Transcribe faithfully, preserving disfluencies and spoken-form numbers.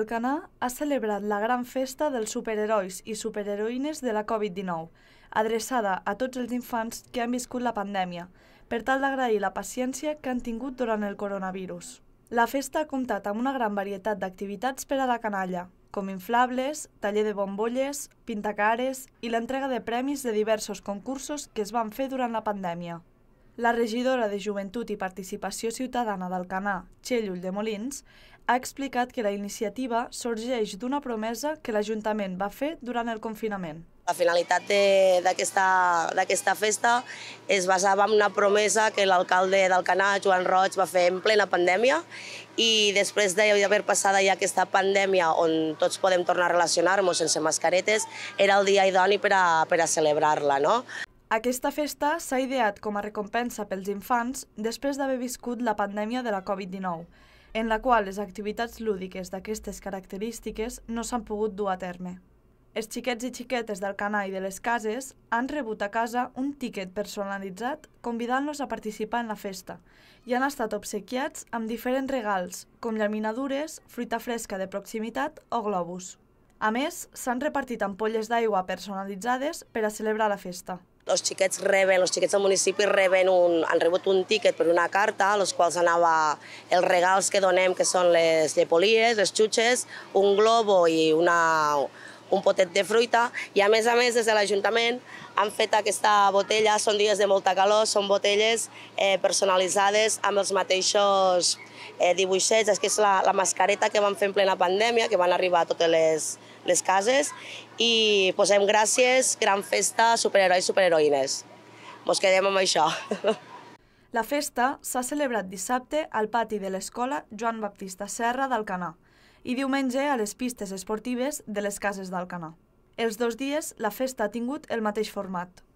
d'Alcanar ha celebrat la gran festa dels superherois i superheroïnes de la Covid dinou, adreçada a tots els infants que han viscut la pandèmia, per tal d'agrair la paciència que han tingut durant el coronavirus. La festa ha comptat amb una gran varietat d'activitats per a la canalla, com inflables, taller de bombolles, pintacares i l'entrega de premis de diversos concursos que es van fer durant la pandèmia. La regidora de Joventut i Participació Ciutadana d'Alcanar, Txell Ulldemolins, ha explicat que la iniciativa sorgeix d'una promesa que l'Ajuntament va fer durant el confinament. La finalitat d'aquesta festa es basava en una promesa que l'alcalde d'Alcanar, Joan Roig, va fer en plena pandèmia i després d'haver passat ja aquesta pandèmia on tots podem tornar a relacionar-nos sense mascaretes, era el dia idoni per a, per a celebrar-la, no? Aquesta festa s'ha ideat com a recompensa pels infants després d'haver viscut la pandèmia de la Covid dinou, en la qual les activitats lúdiques d'aquestes característiques no s'han pogut dur a terme. Els xiquets i xiquetes d'Alcanar i de les cases han rebut a casa un tíquet personalitzat convidant-los a participar en la festa i han estat obsequiats amb diferents regals, com llaminadures, fruita fresca de proximitat o globus. A més, s'han repartit ampolles d'aigua personalitzades per a celebrar la festa. Els xiquets reben, els xiquets del municipi reben un, han rebut un tíquet per una carta, als quals anava els regals que donem, que són les llepolies, les xutxes, un globo i una, un potet de fruita, i a més a més des de l'Ajuntament han fet aquesta botella, són dies de molta calor, són botelles eh, personalitzades amb els mateixos eh, dibuixets, és que és la, la mascareta que van fer en plena pandèmia, que van arribar a totes les, les cases, i posem gràcies, gran festa, superherois i superheroïnes. Mos quedem amb això. La festa s'ha celebrat dissabte al pati de l'Escola Joan Baptista Serra d'Alcanar i diumenge a les pistes esportives de les cases d'Alcanar. Els dos dies la festa ha tingut el mateix format.